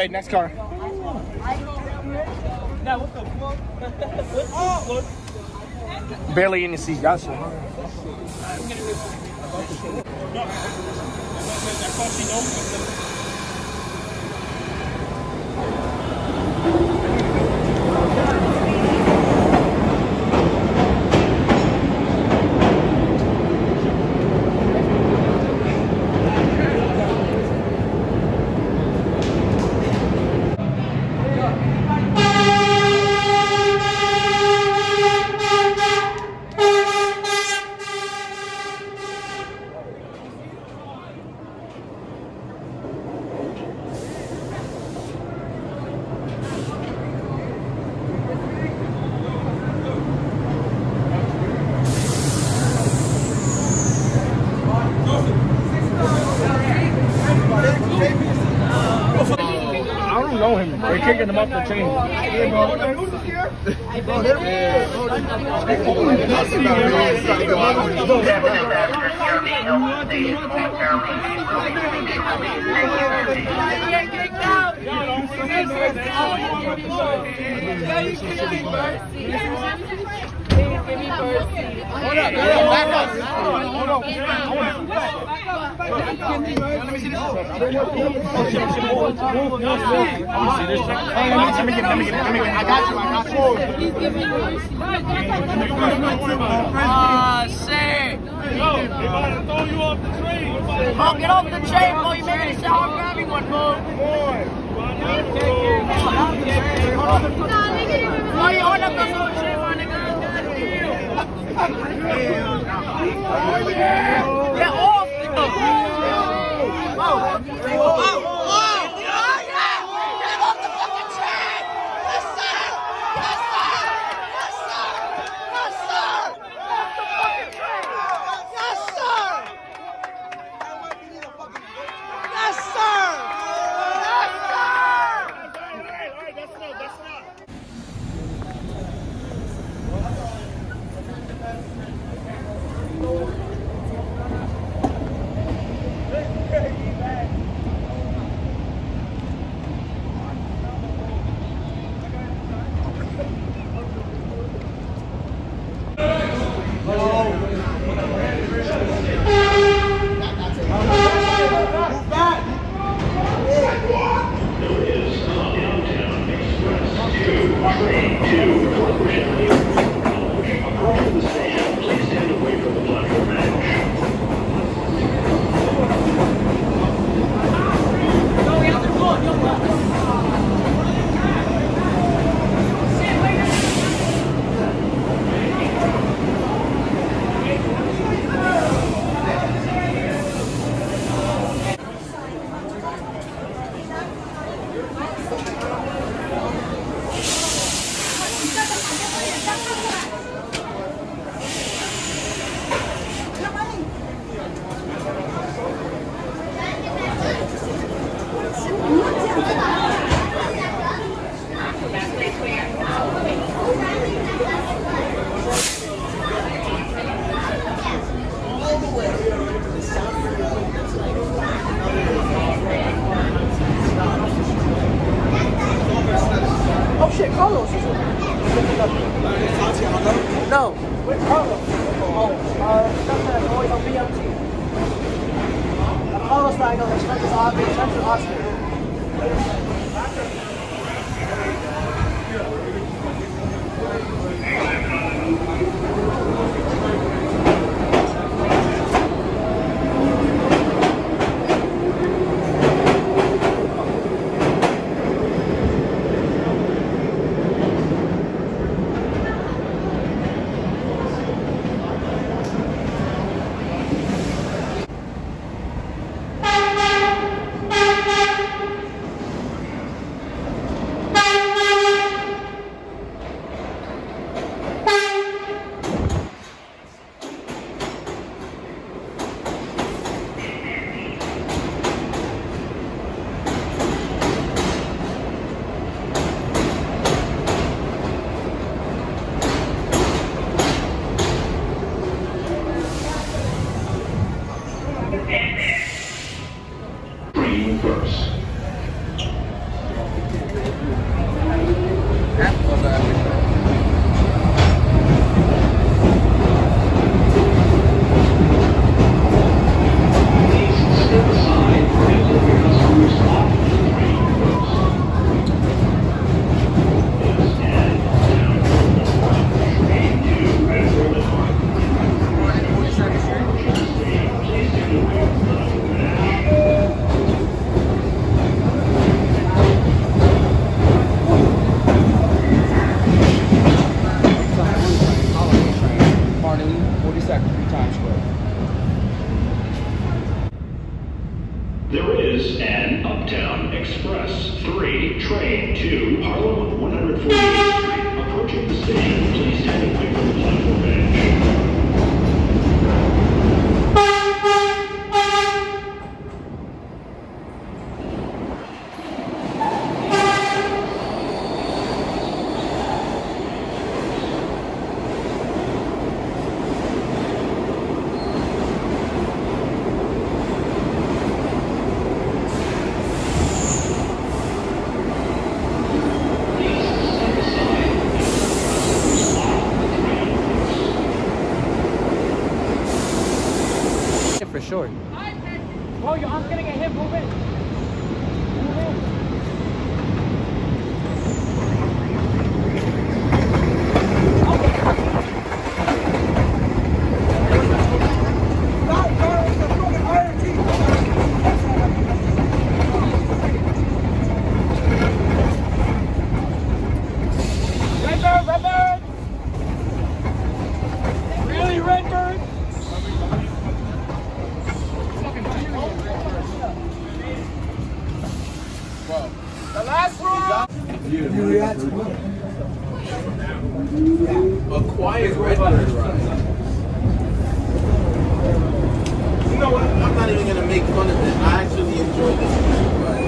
right, next car. Barely in your seat, y'all shit. They're kicking him off the chain. Shit. Oh, get off the chain, boy. You making it sound hard for everyone, boy. Oh, you hold up the chain, my nigga. Get off. Carlos, is it? No. Which Carlos? Sometimes always on BMT. Carlos Diago, expenses obvious, expenses Oscar. Approaching the station, please stand away from the platform edge. For sure. Oh, your arm's gonna get hit. Move in. Move in. Redbird! Really, Redbird? The last round! A quiet Redbird ride. You know what? I'm not even gonna make fun of it. I actually enjoy this ride.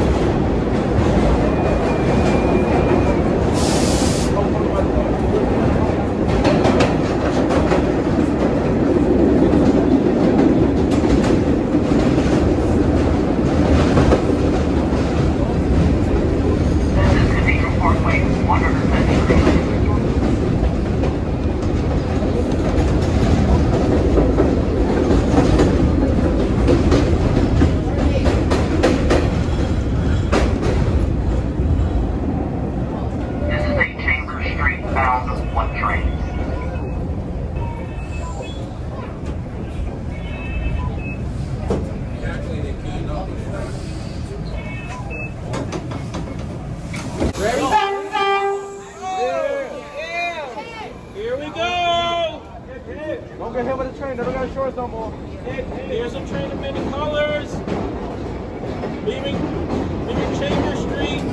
Don't get hit with the train. They don't got shorts no more. Here's a train of many colors. Leaving Chamber Street.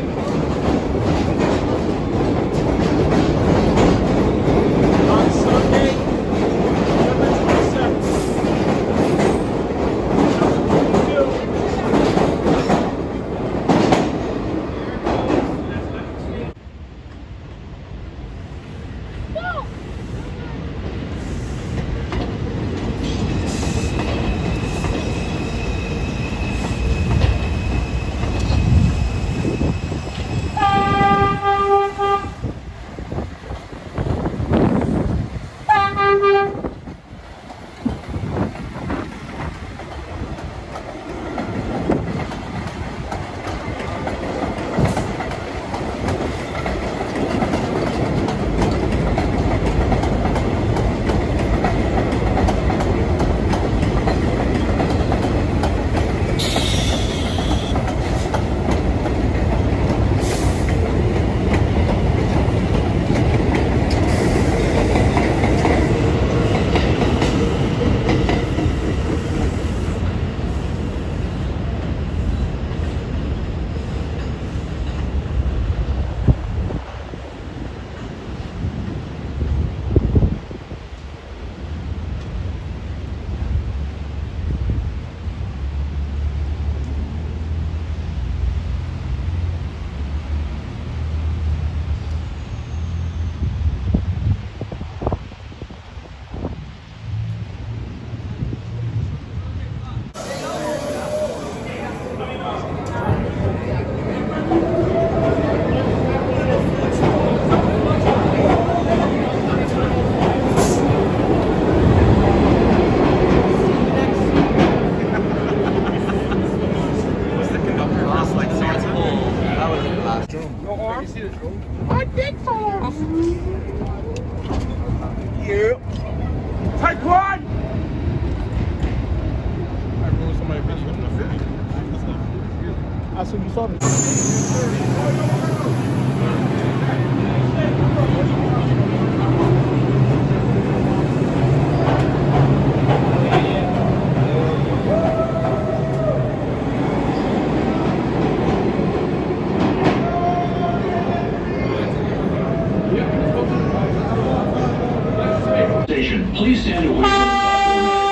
On Sunday, November 27th. My dick fell off. Yeah. Take one. I ruined somebody's video. I assume you saw this. Please stand away from the platform edge.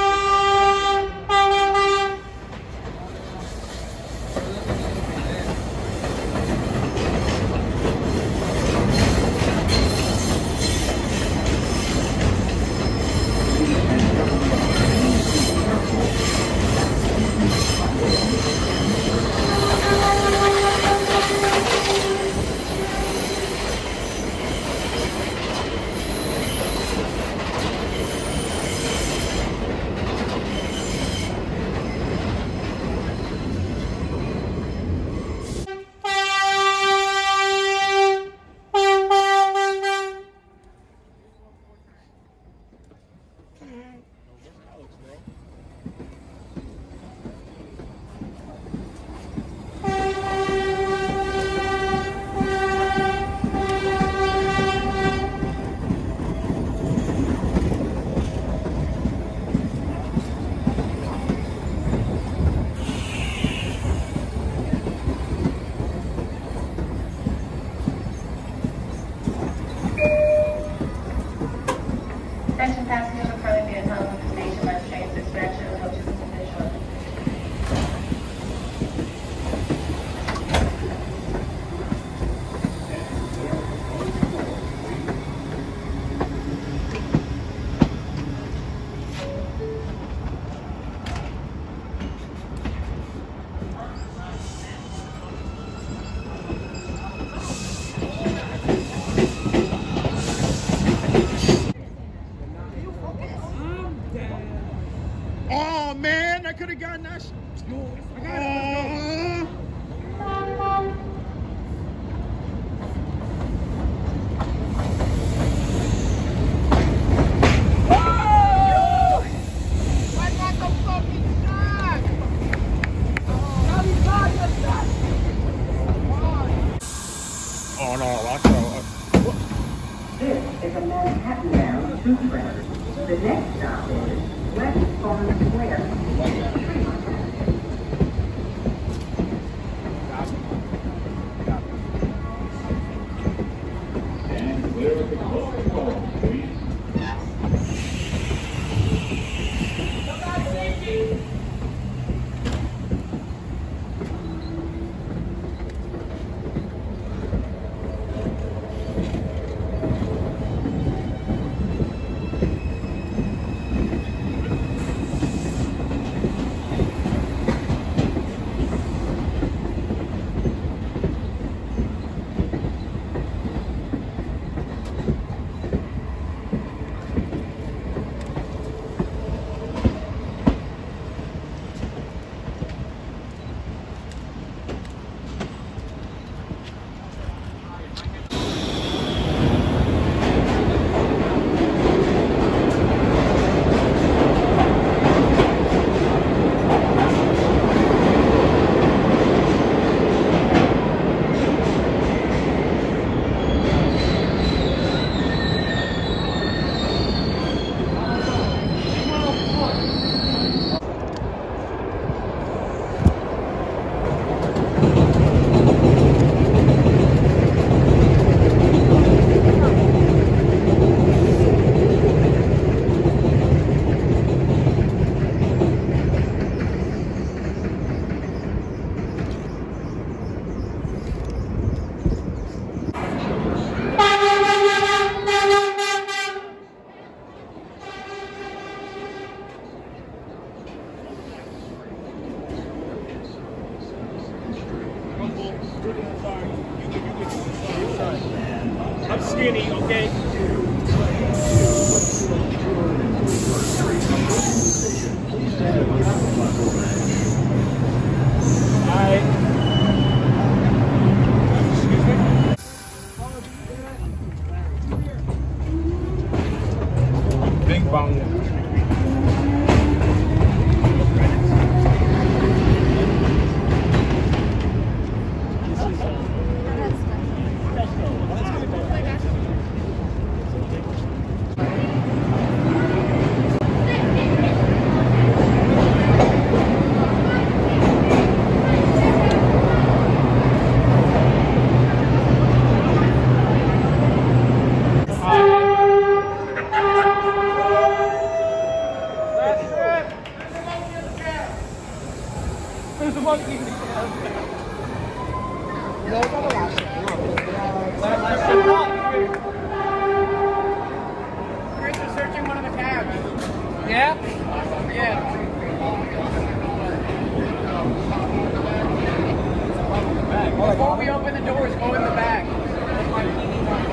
Attention passengers are currently being held on the station by train dispatcher and hope to be shortly. Oh man, I could have gotten that. I got it. Oh no, watch out. This is a Manhattan-bound toothbrush. The next stop is West Farm Square. And clear at the closing call, please. I'm skinny, okay? Bing bong. in the back. My TV's on.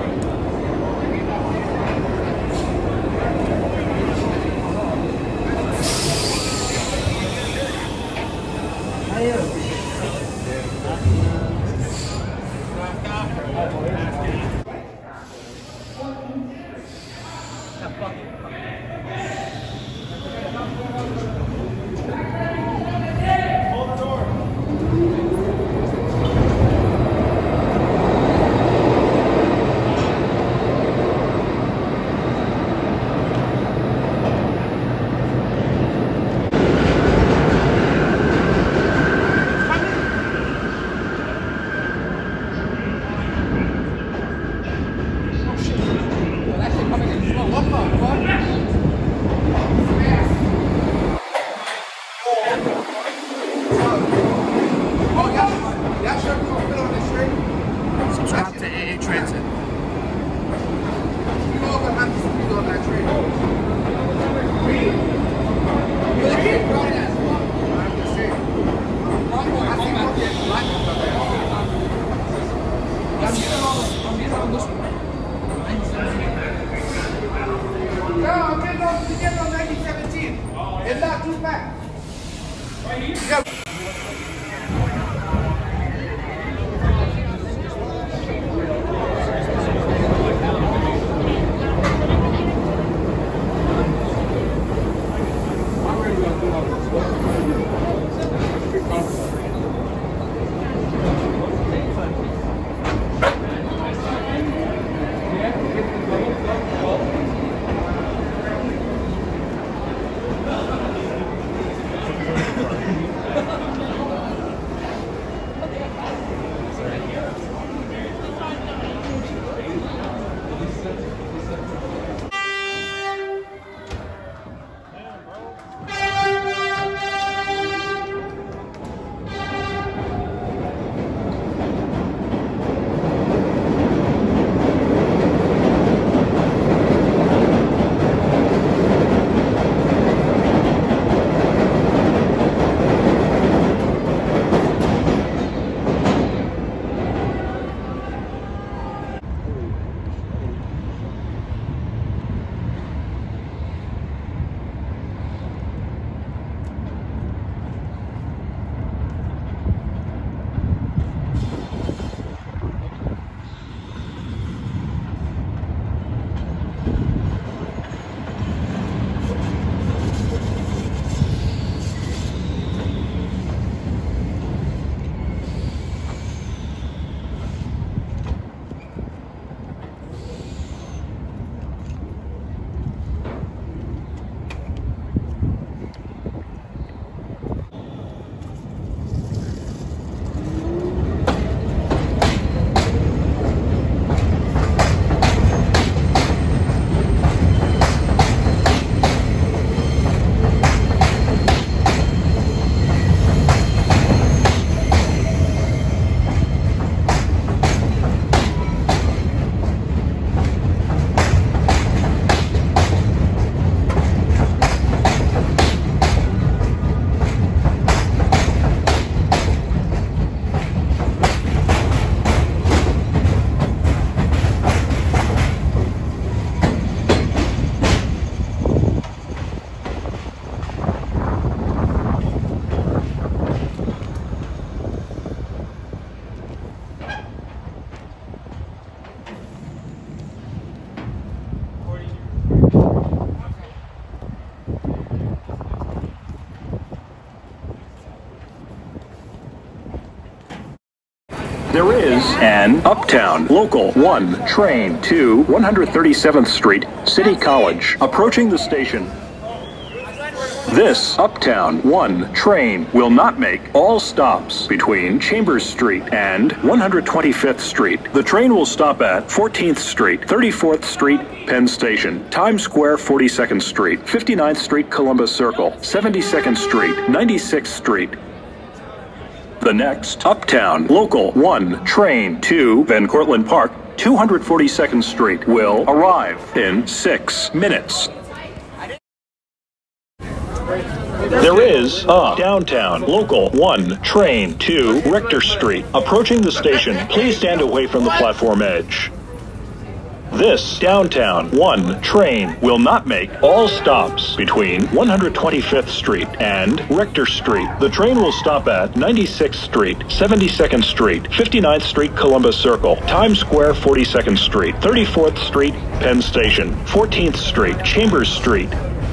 Subscribe to AA Transit. You know what happens to people on that train? No, I'm getting on 1917. It's not too bad. Right here? Yeah. There is an Uptown Local 1 train to 137th Street, City College, approaching the station. This Uptown 1 train will not make all stops between Chambers Street and 125th Street. The train will stop at 14th Street, 34th Street, Penn Station, Times Square, 42nd Street, 59th Street, Columbus Circle, 72nd Street, 96th Street. The next Uptown Local 1 train to Van Cortlandt Park, 242nd Street will arrive in 6 minutes. There is a downtown local 1 train to Richter Street. Approaching the station, please stand away from the platform edge. This downtown 1 train will not make all stops between 125th Street and Richter Street. The train will stop at 96th Street, 72nd Street, 59th Street, Columbus Circle, Times Square, 42nd Street, 34th Street, Penn Station, 14th Street, Chambers Street.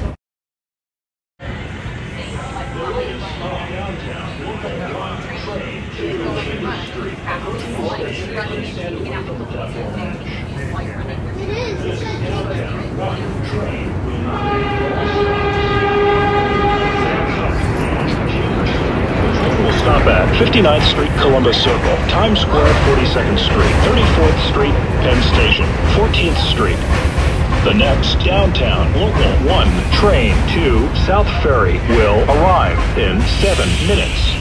Stop at 59th Street, Columbus Circle, Times Square, 42nd Street, 34th Street, Penn Station, 14th Street. The next downtown local 1 train to South Ferry will arrive in 7 minutes.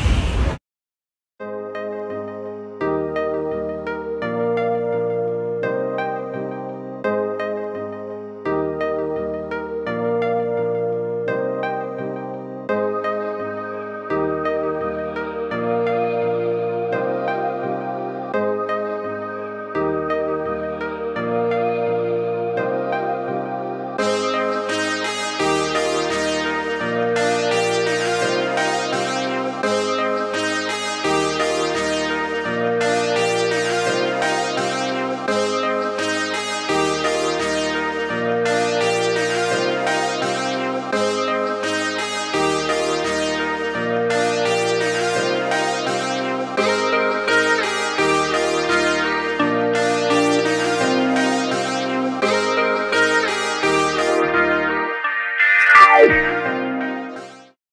Bye.